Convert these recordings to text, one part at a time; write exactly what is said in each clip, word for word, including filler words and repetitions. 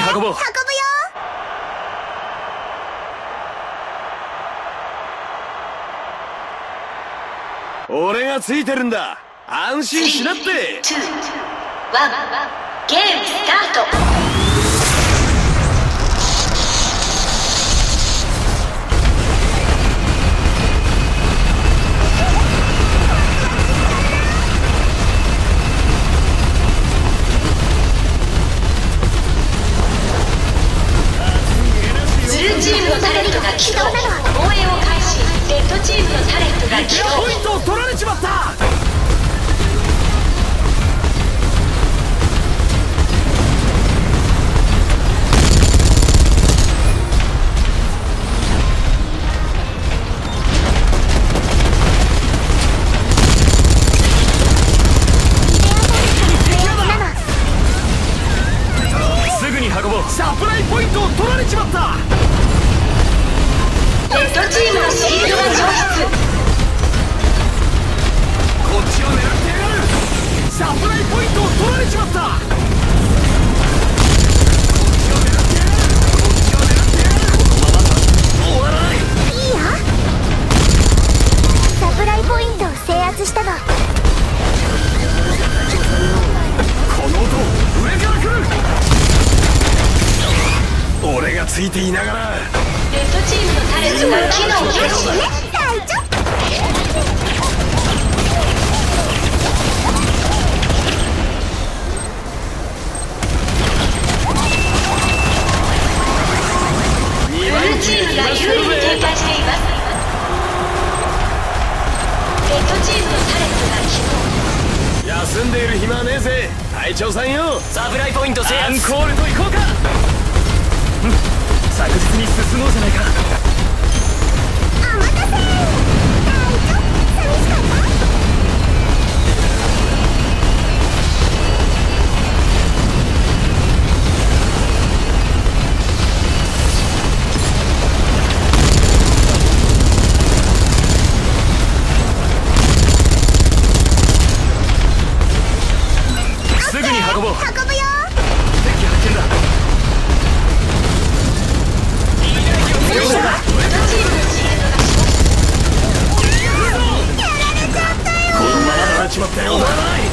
運ぼう。運ぶよ。 俺がついてるんだ。安心しなって。 スリー、ツー、ワン、ゲームスタート。ブルーチームのタレントが起動。防衛を開始。レッドチームのタレントが起動。 ポイントを取られちまった。すぐに運ぼう。サプライポイントを取られちまった。 レッドチームのシールドが消失。 こっちを狙ってやがる。サプライポイントを取られちまった。こっちを狙ってやがる。こっちを狙ってやがる。このままだ終わらない。 いいや。サプライポイントを制圧したの。 この音上から来る。俺がついていながら。 レッドチームのタレントが機能を停止。 大丈夫。 ブルーチームが優位に展開しています。レッドチームのタレントが起動。 休んでいる暇はねえぜ。隊長さんよ。 サプライポイント制圧。 アンコールと行こうか。 確実に進もうじゃないか。 お待たせ。大丈夫。寂しかった。 すぐに運ぼう。 運ぶよ。 敵発見だ。 レッドチームのシールドがやられちゃったよ。 このままだなちまったよ。終わらない。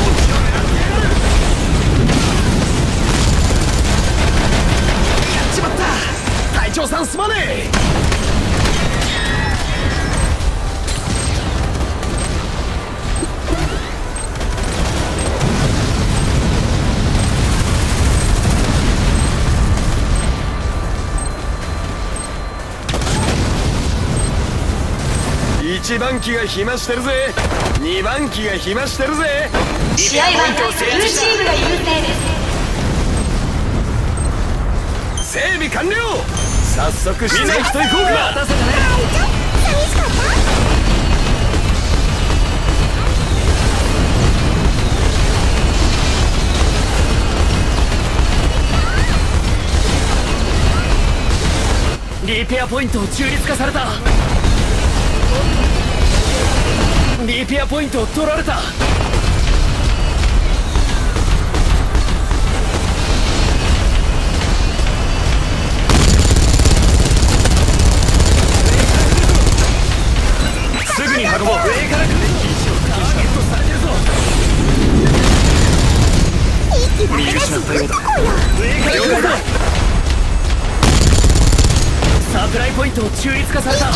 やっちまった。隊長さんすまねえ。一番機が暇してるぜ。二番機が暇してるぜ。 試合はブルーチームが優勢です。 整備完了。早速しない人行こうか。 大丈夫。寂しかった。 リペアポイントを中立化された。リペアポイントを取られた。 すぐに運ぼう。上から来る。ターゲットされてるぞ。見失ったようだ。 上から来る。サプライポイントを中立化された。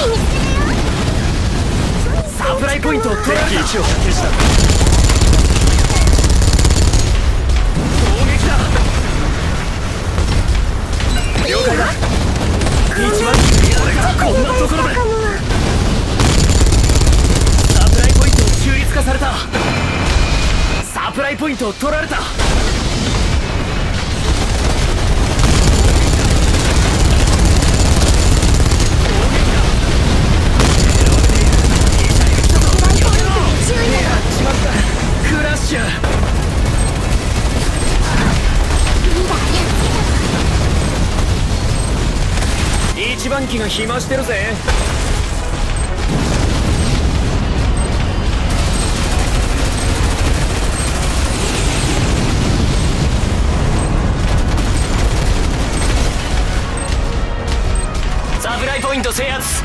サプライポイントを取られた。 敵位置を発見した。 攻撃だ。 了解だ。 一番俺がこんなところで。サプライポイントを中立化された。サプライポイントを取られた。クラッシュ。一番機が暇してるぜ。 制圧。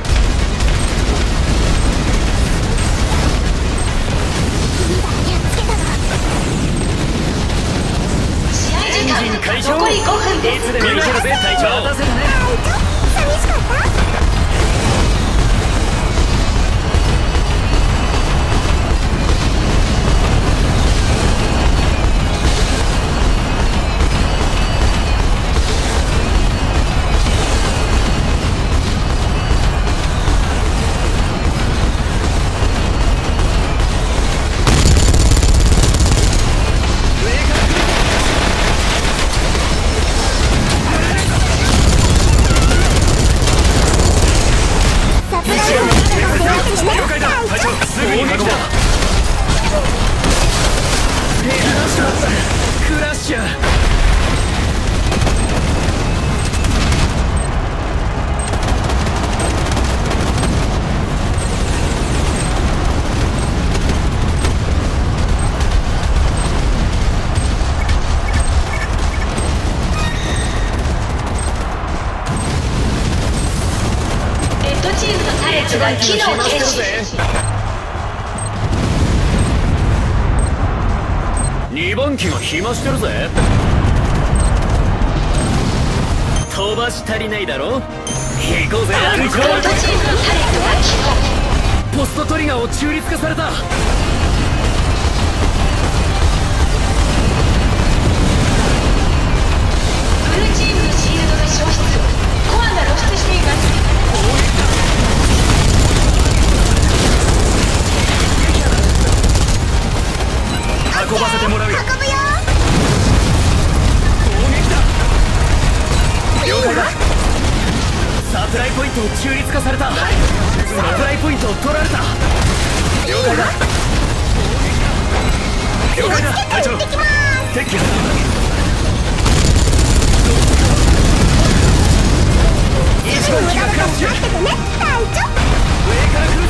試合時間残りごふんです。 見るぜ隊長。待たせるね。 寂しかった？ が機能停止。 にばん機が暇してるぜ。飛ばし足りないだろ。行こうぜ。 アルコールチームのタレットが起動。 ポストトリガーを中立化された。 ブルーチームのシールドが消失。コアが露出しています。 運ばせてもらうよ。 運ぶよ。 攻撃だ。了解だ。サプライポイントを中立化された。サプライポイントを取られた。了解だ。了解だ。隊長、撤去。一番機がクラッシュ。 待っててね、隊長。 上から来るぞ。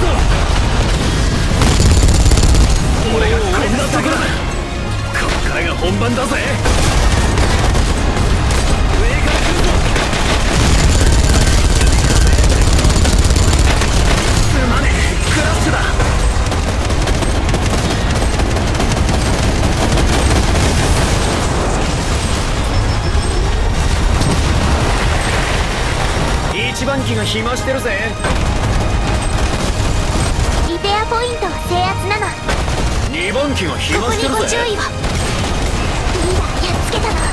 俺がこんなところだ。こっからが本番だぜ。上から来るぞ。すまねえ、クラッシュだ。一番機が暇してるぜ。 リペアポイントは制圧なの。 にばん機が暇ここにしてるぜ。 ご注意を。リーダーやっつけたの。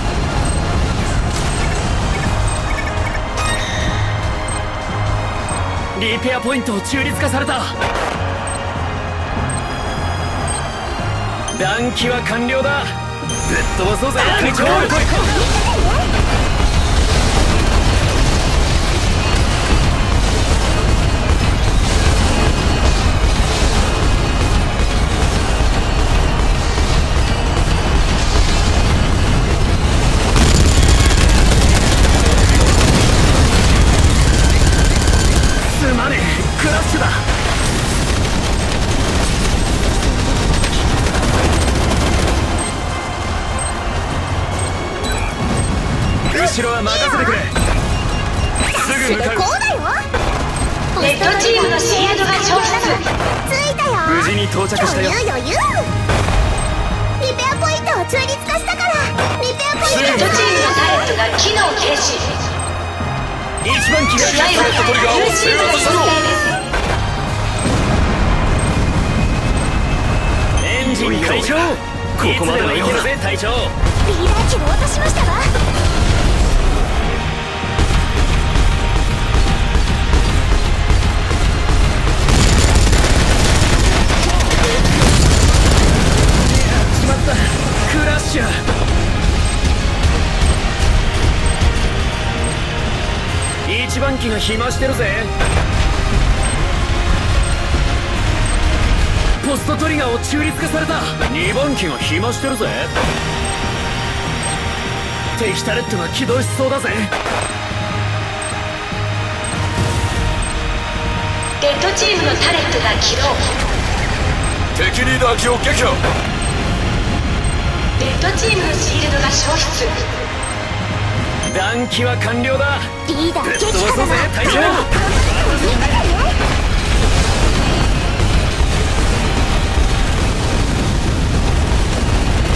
リペアポイントを中立化された。断機は完了だ。ぶっ飛ばそうぜ。隊長、来い来い。すまねえ、クラッシュだ。後ろは任せてくれ。すぐ向かう。 こうだよ。 レッドチームのシールドが消失。 ついたよ。 無事に到着したよ。 余裕余裕。リペアポイントを中立化したから。リペアポイント。 レッドチームのタレットが機能停止。 一番機が試合はブルーチームの優勢です。 エンジン解消。ここまではいけるぜ隊長。 リーダー機を落としましたわ。 しまった。クラッシュ。一番機が暇してるぜ。ポストトリガーを中立化された。にばん機が暇してるぜ。敵タレットが起動しそうだぜ。 レッドチームのタレットが起動。 敵リーダー機を撃破。 レッドチームのシールドが消失。 断機は完了だ。 リーダーぶっ飛撃ばそうぜ。 破だな。 大丈夫。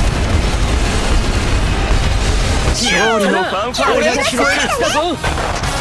勝利のファンファーレが聞こえる。